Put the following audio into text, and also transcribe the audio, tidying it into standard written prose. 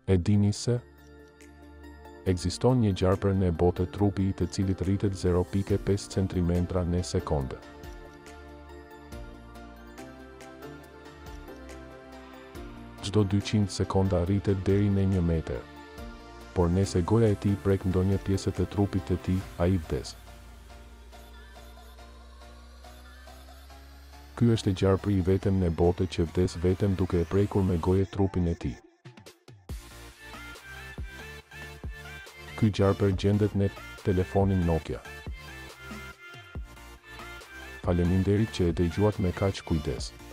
E dini se? Ekziston një gjarper në botë trupi i të cilit rritet 0.5 cm në sekonde. Çdo 200 sekonda rritet deri në 1 metër. Por nëse goja e tij prek ndonjë pjesë të trupit të tij, ai vdes. Ky është gjarpri i vetëm në botë që vdes vetëm duke e prekur me gojë trupin e tij. Ky gjarper gjendet në telefonin Nokia. Faleminderit që e dëgjuat me kaq kujdes.